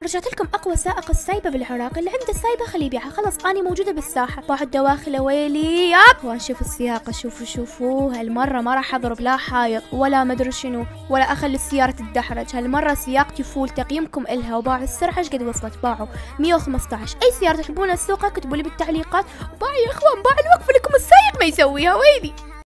رجعت لكم اقوى سائق السايبه بالعراق، اللي عنده السايبه خليه يبيعها، خلص اني موجوده بالساحه. باعوا الدواخل ويلي ياب. وانشوف السياقه، شوفوا هالمره ما راح اضرب لا حائط ولا مدري شنو، ولا اخلي السياره تتدحرج. هالمره سياقتي فول، تقييمكم الها. وباعوا السرعه ايش قد وصلت؟ باعوا 115. اي سياره تحبون السوقها كتبوا لي بالتعليقات. وباعوا يا اخوان، باعوا الوقفه لكم السايق ما يسويها ويلي.